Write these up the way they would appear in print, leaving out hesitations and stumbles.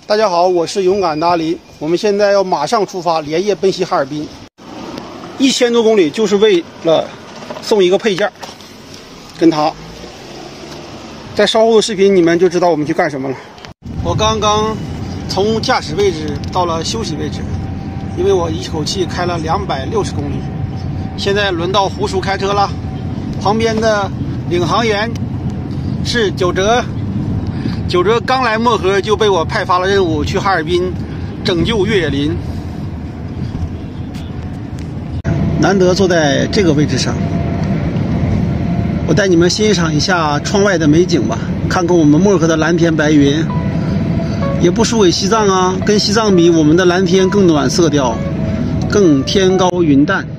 大家好，我是勇敢的阿林。我们现在要马上出发，连夜奔袭哈尔滨，1000多公里，就是为了送一个配件，跟他。在稍后的视频你们就知道我们去干什么了。我刚刚从驾驶位置到了休息位置，因为我一口气开了260公里。现在轮到胡叔开车了，旁边的领航员是九哲。九哲刚来漠河就被我派发了任务，去哈尔滨拯救越野林。难得坐在这个位置上，我带你们欣赏一下窗外的美景吧，看看我们漠河的蓝天白云，也不输给西藏啊。跟西藏比，我们的蓝天更暖色调，更天高云淡。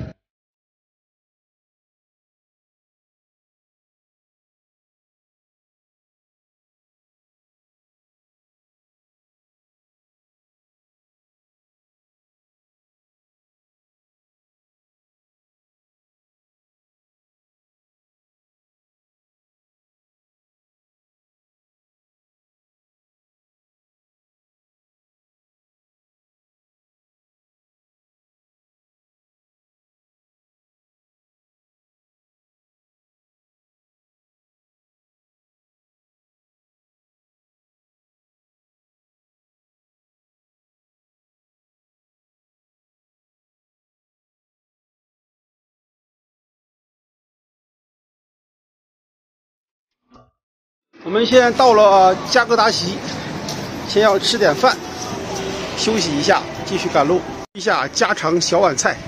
我们现在到了加格达西，先要吃点饭，休息一下，继续赶路。一下家常小碗菜，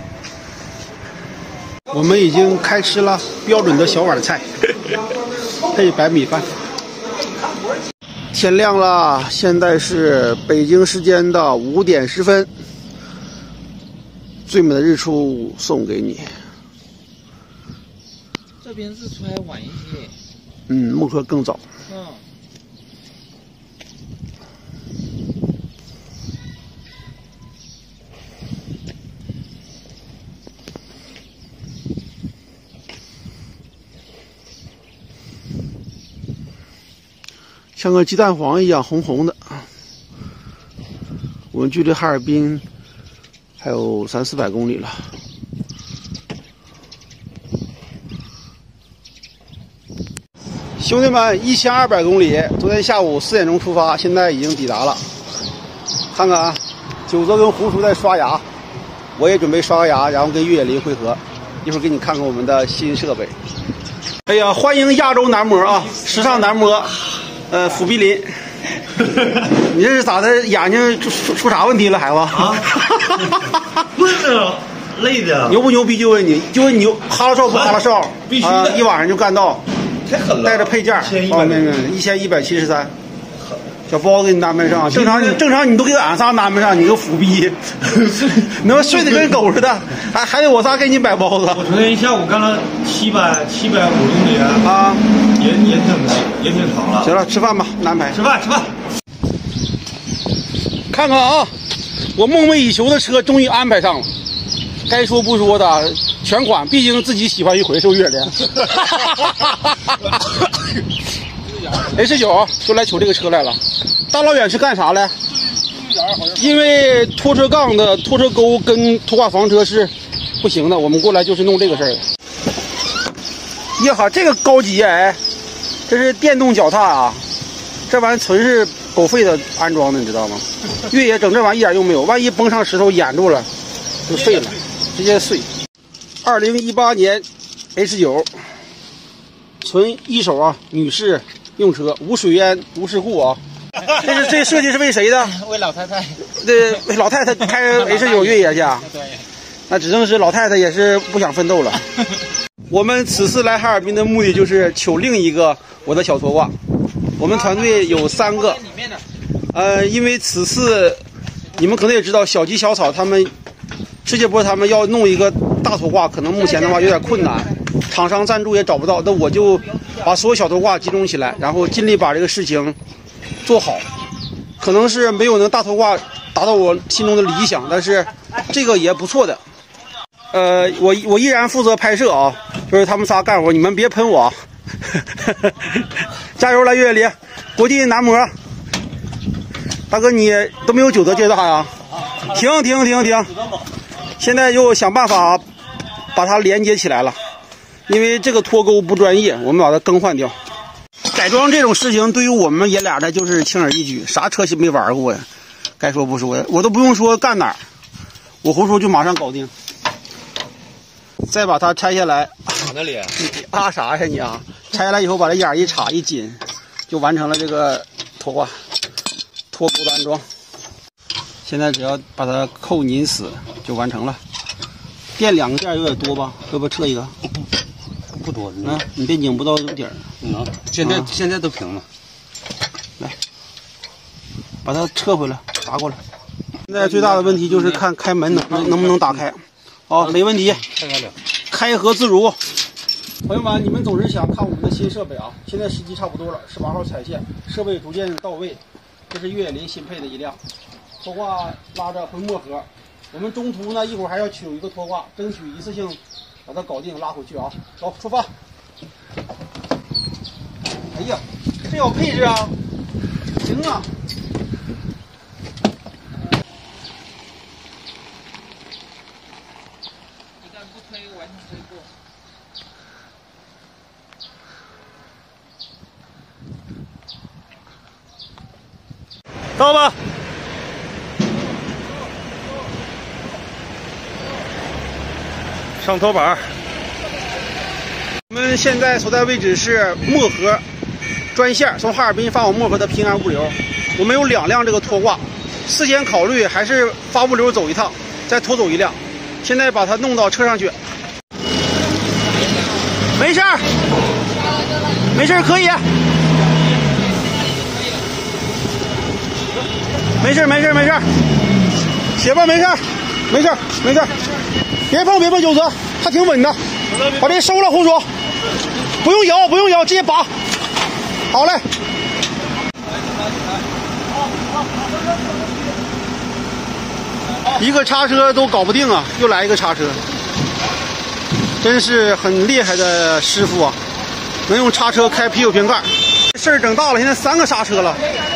我们已经开吃了标准的小碗菜，配白米饭。天亮了，现在是北京时间的5点10分，最美的日出送给你。 这边日出还晚一些。 漠河更早。像个鸡蛋黄一样红红的。我们距离哈尔滨还有300-400公里了。兄弟们，1200公里，昨天下午4点钟出发，现在已经抵达了。看看啊，九泽跟胡叔在刷牙，我也准备刷个牙，然后跟越野林汇合。一会儿给你看看我们的新设备。哎呀，欢迎亚洲男模啊，时尚男模，辅弼林。你这是咋的？眼睛出啥问题了，孩子？啊， 困了，累的。 牛不牛逼就问你，就问你哈拉哨不哈拉哨？ 必须的， 一晚上就干到。 太狠了！ 带着配件，1173，小包给你安排上。正常你都给俺仨安排上，你个虎逼，能睡得跟狗似的，还得我仨给你摆包子。 我昨天下午干了750公里啊， 也挺长了。 行了，吃饭吧，安排。 吃饭。 看看啊，我梦寐以求的车终于安排上了。该说不说的，全款，毕竟自己喜欢一回，是不是越野？H9就来取这个车来了。大老远是干啥来？因为拖车杠的拖车钩跟拖挂房车是不行的，我们过来就是弄这个事儿的。呀哈，这个高级哎，这是电动脚踏啊，这玩意纯是狗费的安装的，你知道吗？越野整这玩意一点用没有，万一崩上石头掩住了，就废了。直接碎。2018年 H9， 纯一手啊，女士用车，无水淹无事故啊。这设计是为谁的？ 为老太太。 对，老太太开 H9 越野去啊。 对。 那只能是老太太也是不想奋斗了。我们此次来哈尔滨的目的就是求另一个我的小拖挂。我们团队有3个。因为此次你们可能也知道，小吉小草他们。世界波他们要弄一个大拖挂，可能目前的话有点困难，厂商赞助也找不到。那我就把所有小拖挂集中起来，然后尽力把这个事情做好。可能是没有能大拖挂达到我心中的理想，但是这个也不错的。我依然负责拍摄啊，就是他们仨干活，你们别喷我。加油了，越野林，国际男模。 大哥你都没有9折借大呀？停！现在又想办法把它连接起来了，因为这个脱钩不专业，我们把它更换掉。改装这种事情对于我们爷俩的就是轻而易举，啥车型没玩过呀？该说不说呀，我都不用说干哪儿，我胡说就马上搞定。再把它拆下来， 哪那里？ 你啥呀你啊？拆下来以后把这眼一插一紧，就完成了这个脱钩的安装。现在只要把它扣拧死就完成了。垫2个垫有点多吧？要不撤一个？ 不多， 你别拧不到底儿。 现在都平了。 来，把它撤回来，打过来。现在最大的问题就是看开门能不能打开。好，没问题，开合自如。朋友们，你们总是想看我们的新设备啊，现在时机差不多了，18号踩线，设备逐渐到位。这是越野林新配的一辆，拖挂拉着回墨盒。我们中途呢，一会儿还要取一个拖挂，争取一次性把它搞定拉回去啊。走，出发！哎呀，这有配置啊，行啊。 到吧。上拖板。 我们现在所在位置是漠河专线，从哈尔滨发往漠河的平安物流。我们有2辆这个拖挂，事先考虑还是发物流走一趟，再拖走1辆。现在把它弄到车上去。没事儿，没事儿，可以。没事，写吧，没事，别碰9折，它挺稳的。把这收了，红薯，不用摇，直接拔。好嘞。一个叉车都搞不定啊，又来一个叉车，真是很厉害的师傅啊，能用叉车开啤酒瓶盖。事儿整大了，现在3个刹车了。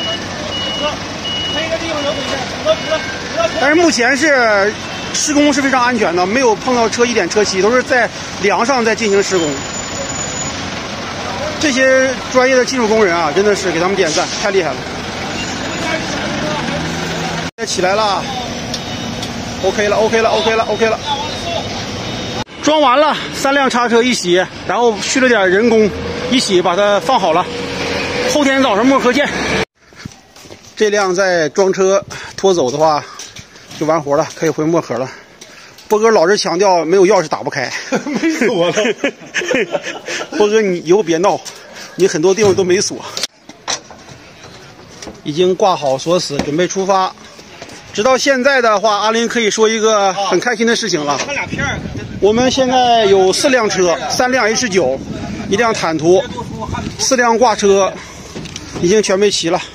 但是目前是施工是非常安全的，没有碰到车一点车漆，都是在梁上在进行施工。这些专业的技术工人啊，真的是给他们点赞，太厉害了。起来了 ，OK 了。装完了，3辆叉车一起，然后去了点人工，一起把它放好了。后天早上漠河见。这辆在装车拖走的话，就完活了，可以回漠河了。波哥老是强调没有钥匙打不开， 没锁了。 波哥，你以后别闹，你很多地方都没锁。已经挂好锁死，准备出发。直到现在的话，阿林可以说一个很开心的事情了。我们现在有4辆车，3辆 H9，1辆坦途，4辆挂车，已经全备齐了。